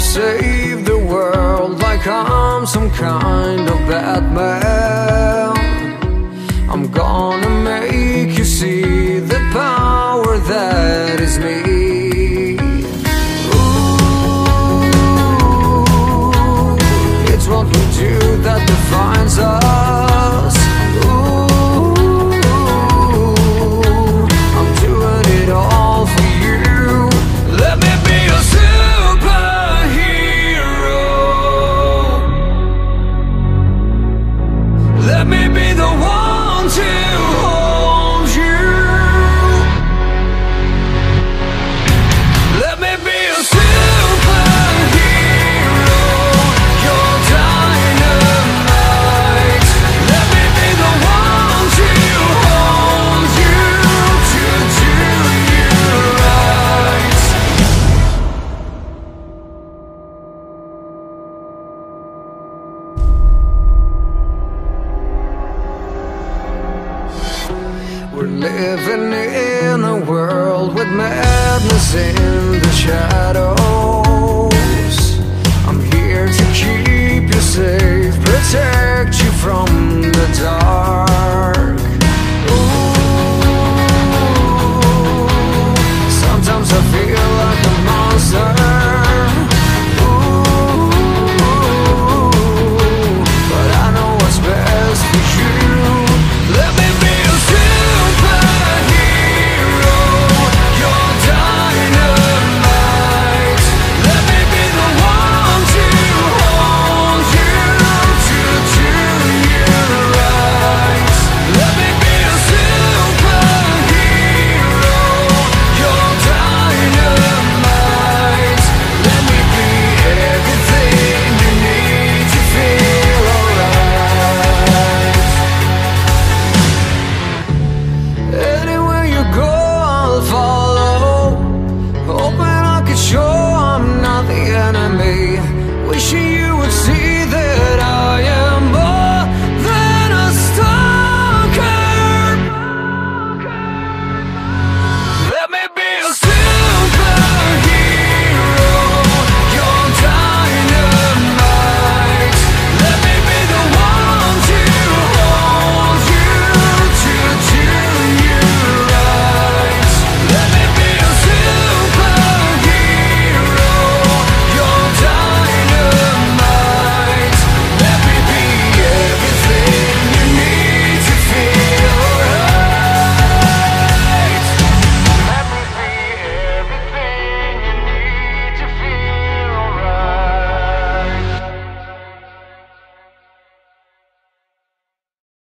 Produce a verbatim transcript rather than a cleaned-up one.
save the world like I'm some kind of Batman. I'm gonna make you see the power that is me. Ooh, it's what we do that defines us. Ooh, I'm doing it all for you. Let me be a superhero. Let me be the one to hold you. Let me be a superhero. You're dynamite. Let me be the one to hold you, to do you right. We're living in a world with madness in the shadows. I'm here to keep you safe, protect you from